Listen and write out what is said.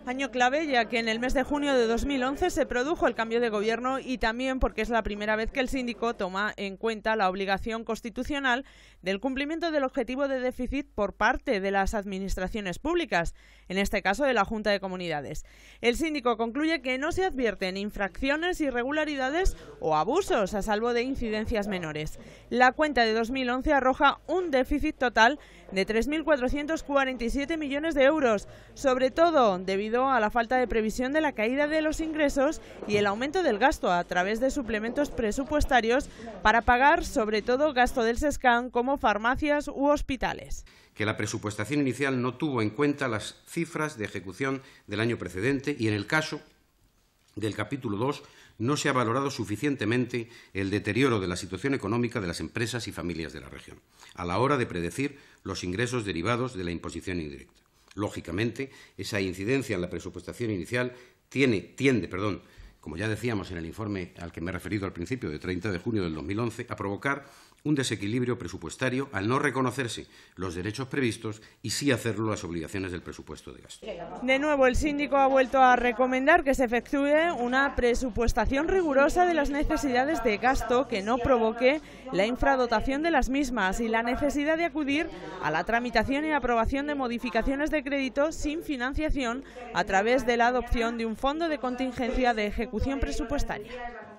Año clave, ya que en el mes de junio de 2011 se produjo el cambio de gobierno y también porque es la primera vez que el síndico toma en cuenta la obligación constitucional del cumplimiento del objetivo de déficit por parte de las administraciones públicas, en este caso de la Junta de Comunidades. El síndico concluye que no se advierten infracciones, irregularidades o abusos, a salvo de incidencias menores. La cuenta de 2011 arroja un déficit total de 3.447 millones de euros, sobre todo debido a la falta de previsión de la caída de los ingresos y el aumento del gasto a través de suplementos presupuestarios para pagar sobre todo gasto del SESCAN como farmacias u hospitales. Que la presupuestación inicial no tuvo en cuenta las cifras de ejecución del año precedente y en el caso del capítulo 2 no se ha valorado suficientemente el deterioro de la situación económica de las empresas y familias de la región, a la hora de predecir los ingresos derivados de la imposición indirecta. Lógicamente, esa incidencia en la presupuestación inicial tiende, como ya decíamos en el informe al que me he referido al principio, de 30 de junio del 2011, a provocar un desequilibrio presupuestario al no reconocerse los derechos previstos y sí hacerlo las obligaciones del presupuesto de gasto. De nuevo, el síndico ha vuelto a recomendar que se efectúe una presupuestación rigurosa de las necesidades de gasto que no provoque la infradotación de las mismas y la necesidad de acudir a la tramitación y aprobación de modificaciones de crédito sin financiación a través de la adopción de un fondo de contingencia de ejecución presupuestaria.